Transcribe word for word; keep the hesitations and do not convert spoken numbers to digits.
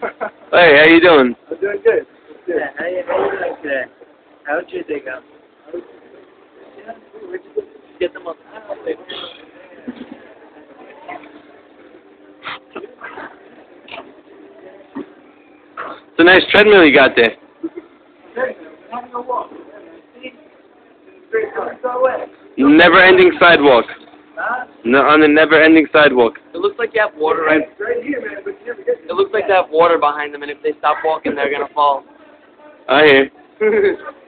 Hey, how you doing? I'm doing good. good. Yeah, how you, how you doing today? How'd your day go? Yeah, where'd you get them on the highway? It's a nice treadmill you got there. Hey, having a walk. See? Great time. Go away. Never-ending sidewalk. Huh? No, on the never-ending sidewalk. It looks like you have water right. It's right here, man, but you never get It looks like they have water behind them, and if they stop walking, they're gonna fall. I hear.